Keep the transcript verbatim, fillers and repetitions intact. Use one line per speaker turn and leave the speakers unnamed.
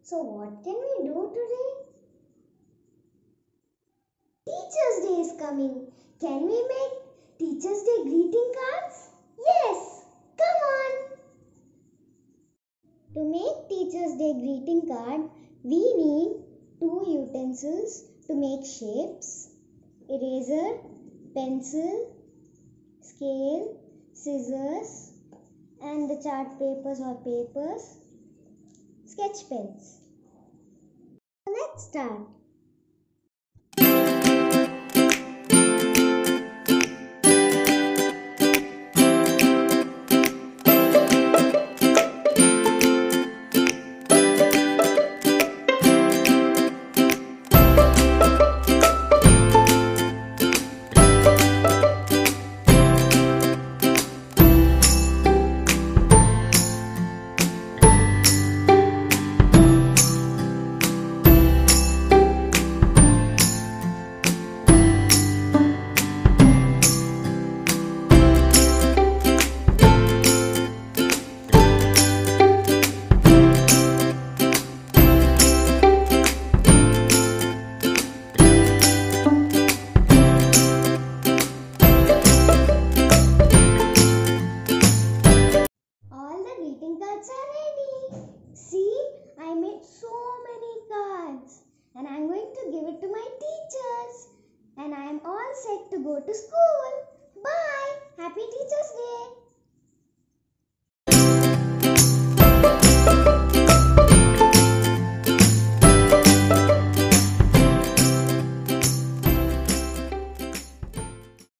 So what can we do today? Teachers' Day is coming. Can we make Teachers' Day greeting cards? Yes! Come on! To make Teachers' Day greeting card, we need two utensils to make shapes, eraser, pencil, scale, scissors, and the chart papers or papers, sketch pens. Let's start. Greeting cards are ready. See, I made so many cards and I'm going to give it to my teachers. And I am all set to go to school. Bye. Happy Teachers' Day.